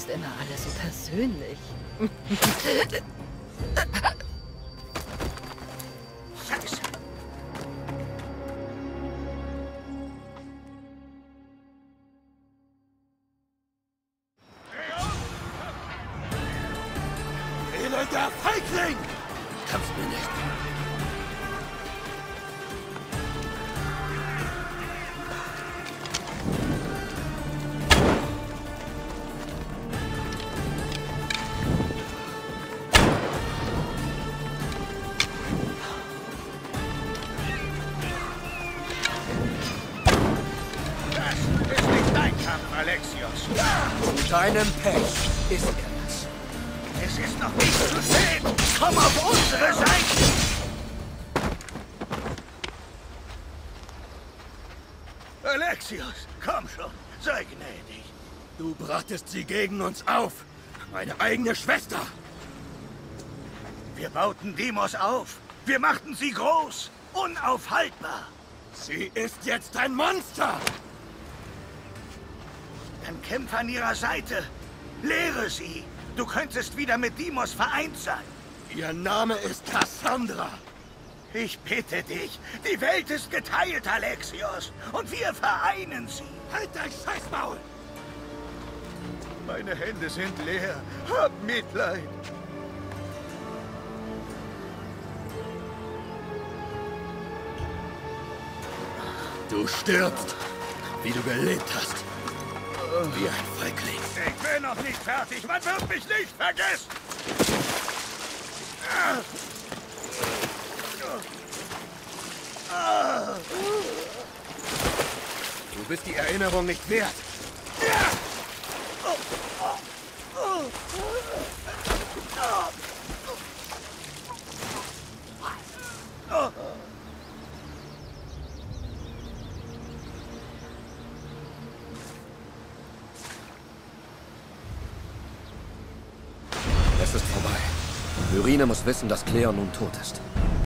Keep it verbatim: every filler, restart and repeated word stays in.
nimmst immer alles so persönlich. Scheiße. Elender Feigling! Kannst mir nicht. Das ist nicht dein Kampf, Alexios. Zu deinem Pech ist er das. Es ist noch nicht zu spät. Komm auf unsere Seite. Alexios, komm schon. Sei gnädig. Du brachtest sie gegen uns auf. Meine eigene Schwester. Wir bauten Demos auf. Wir machten sie groß. Unaufhaltbar. Sie ist jetzt ein Monster. Dann kämpf an ihrer Seite. Lehre sie. Du könntest wieder mit Deimos vereint sein. Ihr Name ist Cassandra. Ich bitte dich. Die Welt ist geteilt, Alexios. Und wir vereinen sie. Halt dein Scheißmaul! Meine Hände sind leer. Hab Mitleid. Du stirbst, wie du gelebt hast. Wie ein Feigling. Ich bin noch nicht fertig. Man wird mich nicht vergessen. Du bist die Erinnerung nicht wert. Es ist vorbei. Myrine muss wissen, dass Cleo nun tot ist.